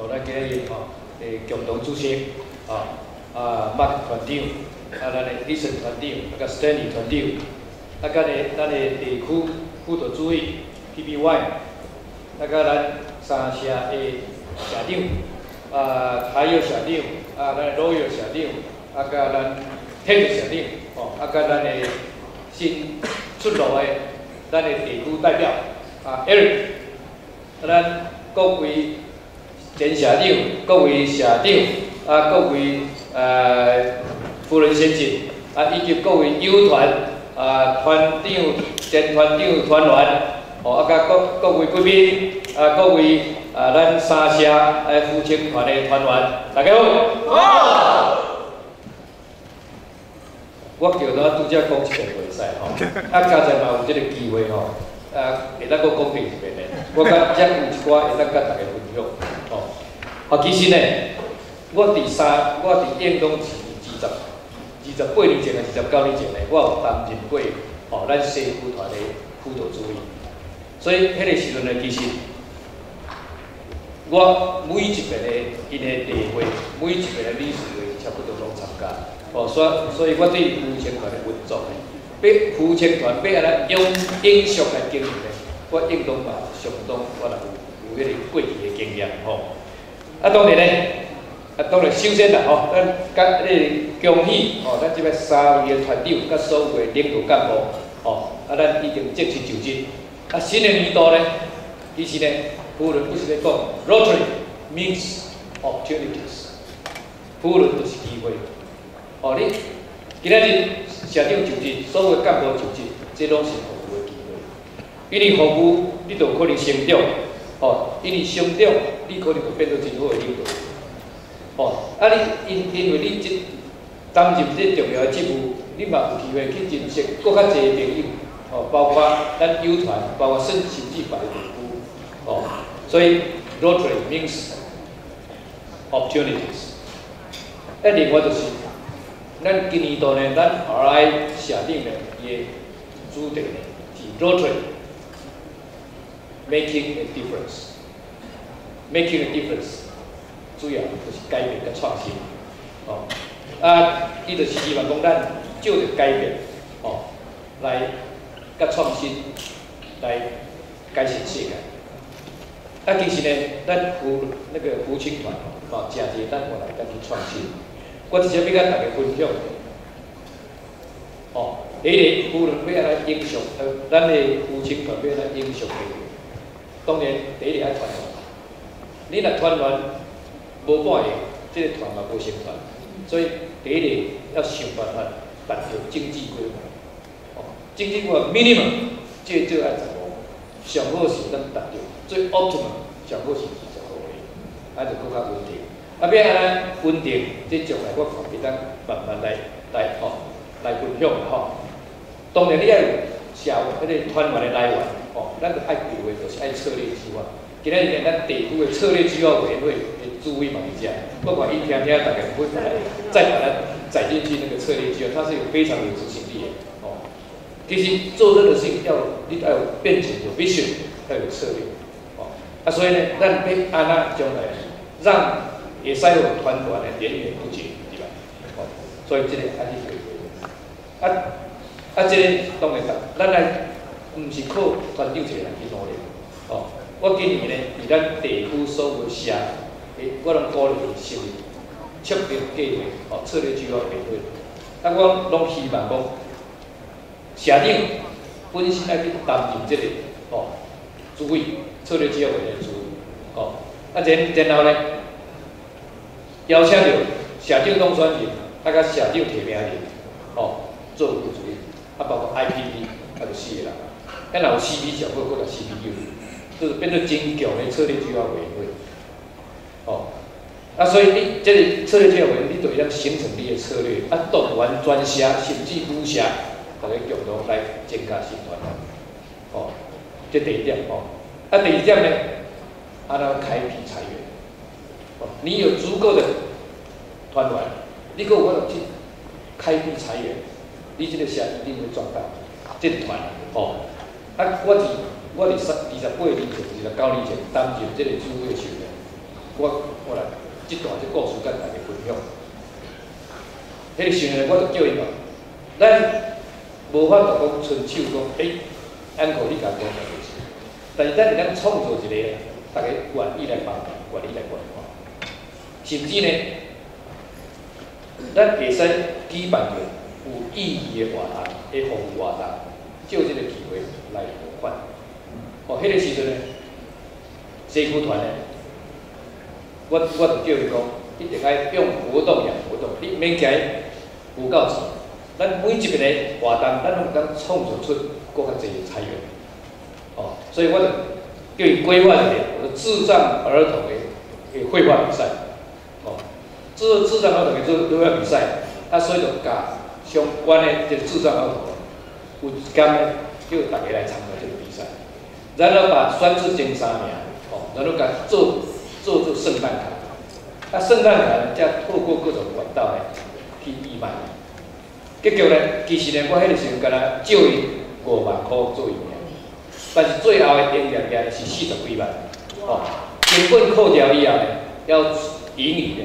咱今日吼，共同主席Mark 团长，咱的 Eason 团长，甲 Stanley 团长，甲咱的地区辅导主任 PBY， 甲咱三社的社长，台药社长，咱罗药社长，甲咱体育社长，甲咱的新出炉的咱的地区代表Eric， 咱各位前社长、各位社长、各位夫人先生，以及各位友团、团长、前团长、团员，甲各位贵宾，各位咱三社扶青团的团员，大家好。好。我叫他拄则讲一遍袂使吼，刚才嘛有这个机会吼，会当搁讲第二遍的。我甲遮有一寡会当甲大家分享吼。其实呢，我伫应当是28年前还是29年前呢，我有担任过咱西府团的辅导主任。所以迄个时阵呢，其实我每一遍的因的例会，每一遍的理事会差不多拢参加。所以我对扶青团的运作呢，扶青团要安怎用永续来经营呢？我应当嘛相当我也有迄个过去的经验吼。当然呢，当然首先啦吼，咱甲恭喜咱即摆3位的团长甲所有的领导干部咱已经正式就职。新的年度呢，其实呢，夫人不是咧讲 Rotary means opportunities， 夫人就是机会。你今仔日社长就职，所有干部就职，这拢是服务的机会。因为服务，你就可能成长，因为成长，你可能就变做真好的领导。因为你担任这重要的职务，你嘛有机会去认识更较侪朋友，包括咱友团，包括甚至别的地区，所以 Rotary means opportunities。另外就是。咱今年度呢，咱 RI 社长呢，伊的主题呢是 Rotary making a difference，making a difference， 主要就是改变甲创新，伊就是希望讲咱借着改变，来甲创新，来改善世界。其实呢，咱扶青团真侪咱过来咱去创新。我直接要甲大家分享，第一个夫人要安怎影响，咱的扶青团要安怎影响别人。当然，第一个爱团员，你若团员无半个，这个团嘛无成团。所以第一个要想办法达到经济规模。经济规模 minimum 最少爱15，上好是咱达到，最 optimum 上好是25个，就更较稳定。要安怎稳定？这将来我看会当慢慢来分享啦当然你要有团员的来源咱就爱有的就是爱策略计划。今仔日咱地区的策略计划委员会的主委嘛是这样，我看伊听大概会再把它载进去那个策略计划，它是有非常有执行力的其实做任何事情你要有愿景、有 vision， 要有策略所以呢，咱要安怎将来让会使有团团的源源不绝，对吧？所以这个爱去规划。这个当然咱来，唔是靠团长一个人去努力。我今年呢，伫咱地区所有社，我拢鼓励成立策略计划，策略计划委员会。我拢希望讲，社长本身爱去担任这个主委，策略计划委员会主委。然后呢？邀请到社长当选人，甲社长提名人，做副主任，包括 IPP， 就4个人。若有 CP 上好，搁来 CPU， 就是变做真强的策略计划委员会。所以你这个策略计划委员会，你就要形成你的策略，动员专社甚至副社，大家共同来增加新团员。这第一点第二点呢，安怎开辟财源？你有足够的团员，你搁有法度去开辟财源，你这个社一定会壮大。这个团我伫28年前、29年前担任这个主委的时候， 我来这段这故事甲大家分享。迄个时阵，我就叫伊讲，咱无法度讲伸手讲，安可你甲讲的就是，但是咱会当创造一个，大家愿意来帮忙，愿意来关怀，甚至呢，咱会使举办个有意义的活动，的服务活动，借这个机会来募款。哦，迄个时阵呢，社区团呢，我就叫伊讲，一定爱用活动养活动，你免惊有够钱。咱每一个活动，咱拢当创造出更较侪的财源。哦，所以我就叫伊规划一个智障儿童的绘画比赛。哦，智障儿童的绘画比赛，所以就甲相关的这智障儿童有间呢，叫大家来参加这个比赛。然后把选出前3名，哦，然后甲做圣诞卡。圣诞卡呢，再透过各种管道呢去义卖。结果呢，其实呢，我迄个时阵敢若借伊5万块做赢，但是最后的赢赢赢是40几万，哦，根本扣掉以后呢，要赢伊呢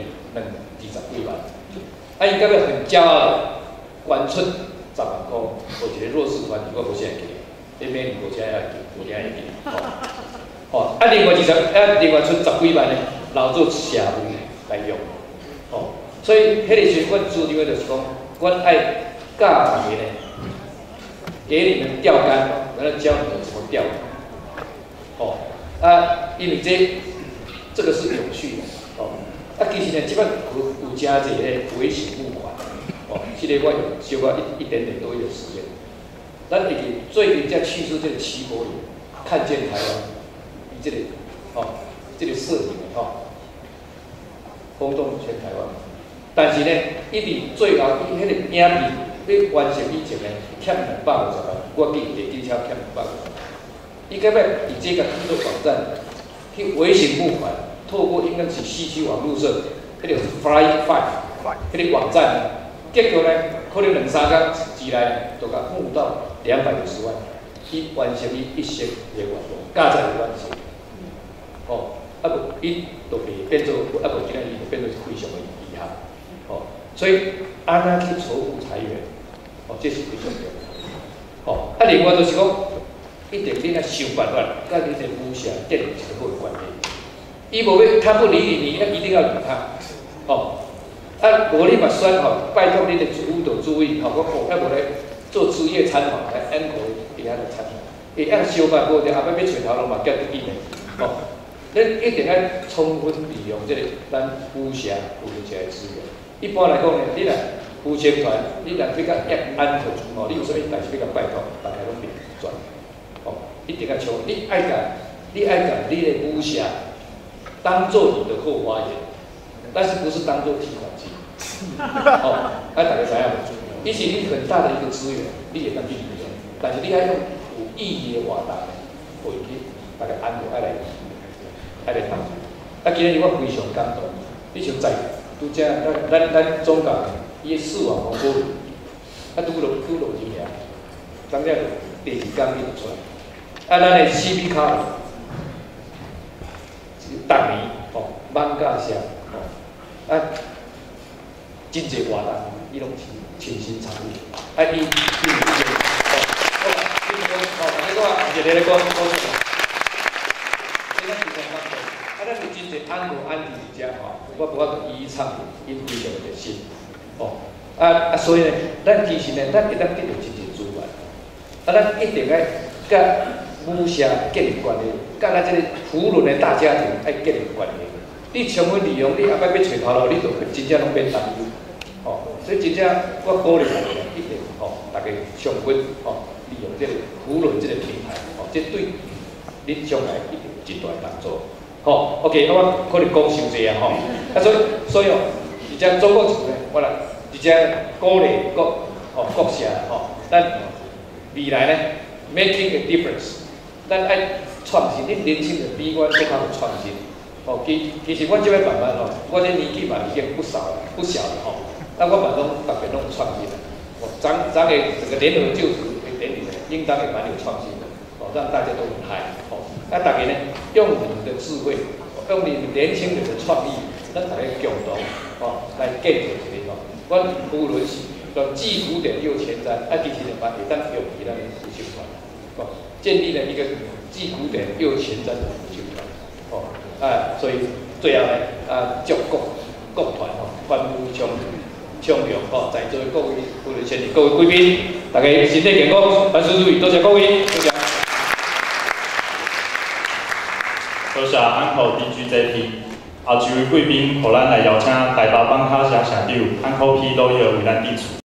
20几万，伊感觉很骄傲的捐出10万块，我一个弱势团体，我无啥会记，你每年无啥会记，哦，另外出10几万呢，留做社会来用，哦，所以迄个时阵，阮主张的就是讲，阮爱教大家呢，给你们钓竿，然后教你们怎么钓。哦，因为这个是永续的，哦，其实呢，即摆有真侪咧微型募款，哦，这个我有小可一点点多一点时间。咱已经最近才去出这个齐柏林，看见台湾，这个这个摄影哦，轰动全台湾。但是呢，一直最后伊迄个影片。你完成以前呢，欠250万，我记地基超欠250万。伊到尾以这个制作网站去微型募款，透过应该是西区网络社，迄个 Fly Five， 迄个网站，结果呢，可能2、3天之内就甲募到250万，伊完成伊一生的愿望，加在完成。哦，无伊就变做无今仔日就变做非常的遗憾。哦，所以安怎去筹募财源？哦，这是非常重要。哦，另外就是讲，一定你爱想办法，甲你的母社建立一个好的关系。伊无要，他不理你，你一定要理他。哦，无你嘛选吼，拜托你的主务就注意，吼，我无咧做职业参访，来安国底下来参访，会按想办法，后尾要找头路嘛，叫得意的。哦，咱一定要充分利用这个咱母社有起来的资源。一般来讲呢，你若扶青团，你若比较安全，哦，你有啥物代志比较拜托，大家拢别转，哦，一定要像你爱甲你的母社当做你的后花园，但是不是当做提款机，哦，大家知影无？伊是你很大的一个资源，你也当去利用，但是你要用有意义的活动，回去大家安排爱来参与。今日我非常感动，你像在。拄则咱总共伊4万公里，拄落2年，当了第2天伊就出来。咱的 CP 卡逐年万价上真侪活动，伊拢亲身参与。伊有这个好啦，比如讲大家讲一个咧讲，咱有真侪安国安迪伫遮我无法度一一参与，因非常热心。所以呢，咱其实呢，咱会当得到真侪资源。咱一定要甲母社建立关系，甲咱这个扶轮的大家庭爱建立关系。你充分利用，你后摆要找头路，你就真正拢免担忧。所以真正我鼓励大家一定大家上紧利用这个扶轮这个平台，这对恁将来一定有真大的帮助。OK， 我可能讲伤济啊，所以而且总共一句呢，我来而且鼓励各社咱未来呢 making a difference， 咱爱创新，恁年轻人比我更较有创新。其实我即摆慢慢我这年纪嘛已经不小了但我慢拢特别拢创新了。咱个这个联合就职的典礼呢，应当也蛮有创新的，让大家都很嗨。大家呢用你们的智慧用你年轻人的创意，咱大家共同来建设一个。阮无论是既古典又前瞻，其实就把会当用于咱的复兴团，建立了一个既古典又前瞻的复兴团，所以最后呢，祝各团欢呼昌隆，在座各位无论前面各位贵宾，大家身体健康，万事如意，多谢各位，多谢。 多谢安口 DGJP， 后一位贵宾，互咱来邀请台北板卡社社长安口 P 都要为咱致辞。